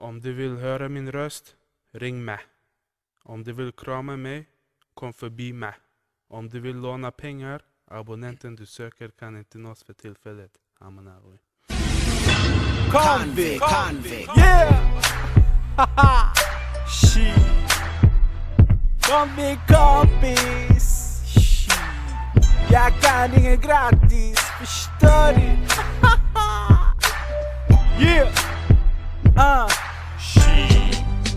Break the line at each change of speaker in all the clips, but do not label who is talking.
Om du vill höra min röst, ring mig. Om du vill krama mig, kom förbi mig. Om du vill låna pengar, abonnenten du söker kan inte nås för tillfället. Amanagui.
Comviq, yeah! Haha, shit. Comviq Kompis, shit. Jag kan inget gratis, förstår du? Yeah! Shit.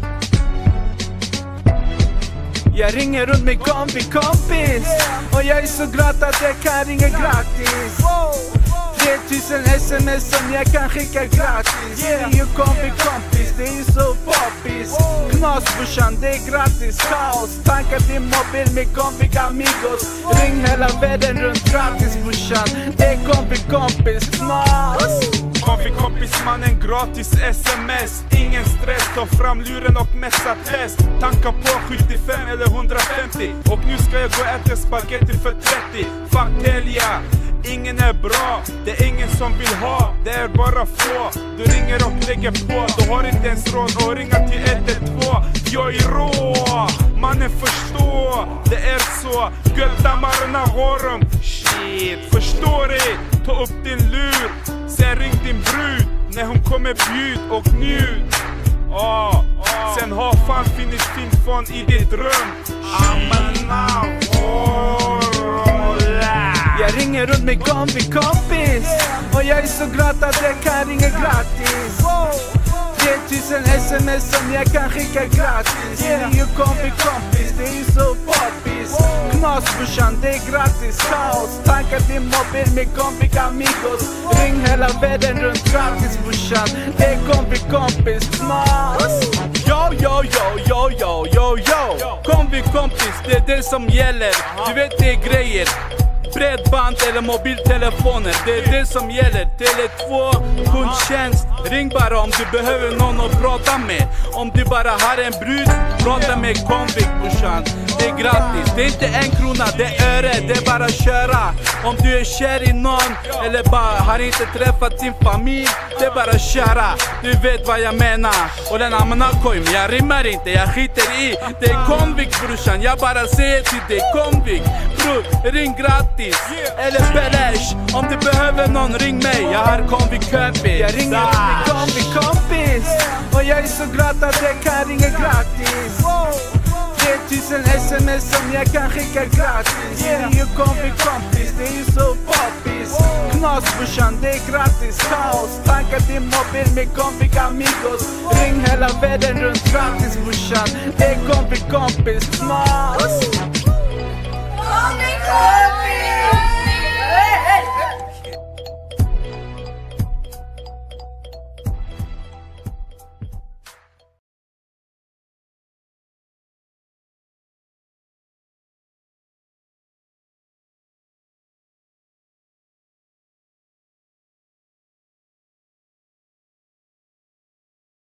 Jag ringer runt med Comviq Kompis, och jag är så glad att jag kan ringa gratis. 3000 sms som jag kan skicka gratis. Det är ju Comviq Kompis, det är ju så poppis. Knasbrorsan, det är gratis. Kaos, tankar din mobil med Comviq amigos. Ring hela världen runt gratis brorsan. Det är Comviq Kompis, knas.
Comviq Kompis mannen, gratis sms. Ingen stress, ta fram luren och messa test. Tankar på 75 eller 150. Och nu ska jag gå och äta spaghetti för 30. Fuck helga, ingen är bra, det är ingen som vill ha, det är bara få. Du ringer och lägger på, du har inte ens råd att ringa till 112. Jag är rå, mannen förstå, det är så. Göttamarna gårum, shit, förstår du? Ta upp din lur, sen ring din brud när hon kommer bjud och njut. Sen ha fan finns finfon i ditt rum.
Jag ringer runt med Comviq Kompis, och jag är så glad att jag kan ringa gratis. 3000 sms som jag kan skicka gratis. Det är ju Comviq Kompis, det är ju så poppis. Knasbrorsan, det är gratis. Kaos, tankar din mobil med Comviq amigos. Ring hela världen runt gratis brorsan. Det är Comviq Kompis, knas. Yo. Comviq Kompis, det är det som gäller. Du vet det är grejer. Bredband eller mobiltelefoner, det är det som gäller. Tele2, kundtjänst. Ring bara om du behöver någon att prata med. Om du bara har en brud, prata med Comviq brorsan. Det är gratis, det är inte 1 krona, det är öre, det är bara köra. Om du är kär i någon, eller bara har inte träffat sin familj, det är bara köra. Du vet vad jag menar. Och den amanakoim, jag rimmar inte, jag skiter i. Det är Comviq brorsan, jag bara säger till dig Comviq. Bror, ring gratis. Eller belesh, om du behöver någon ring mig. Jag har Comviq Kompis. Jag ringer med Comviq Kompis, och jag är så glad att jag kan ringa gratis. 3000 sms som jag kan skicka gratis. Det är ju Comviq Kompis, det är ju så poppis. Knasbrorsan, det är gratis. Kaos, tankar din mobil med Comviq amigos. Ring hela världen runt gratis brorsan. Det är Comviq Kompis, knas.